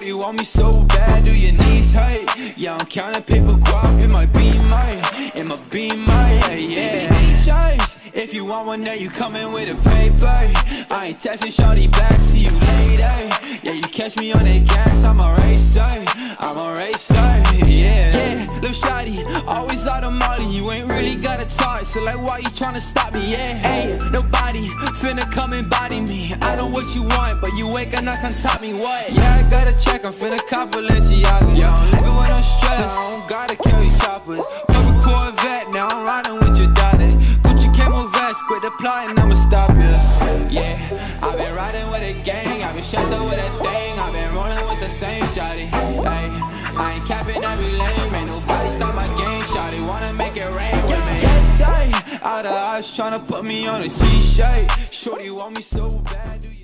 Shorty want me so bad, do your knees hurt? Yeah, I'm counting paper guap in my beamer, yeah. DJs, if you want one, now you coming with a paper. I ain't texting shorty back, see you later. Yeah, you catch me on that gas, I'm a racer, yeah. Lil' shawty, always out of Molly, you ain't really got a talk, so like why you tryna stop me, yeah? Hey, nobody finna come and body me, I know what you want, but you ain't gonna come top me, what? Yeah, I gotta check, I'm finna cop Balenciagas. Yeah, I'm living when I'm stressed, I don't gotta carry choppers. Purple Corvette, now I'm riding with your daughter. Gucci camo vest, quit applying, I'ma stop you. Yeah, I've been riding with a gang, I've been shut up with a thing, I've been rolling with the same shawty. Hey, I ain't capping every lane, ain't nobody stop my game, shawty wanna make it rain with me. Yes, I out of eyes tryna put me on a t-shirt. Shorty want me so bad, do you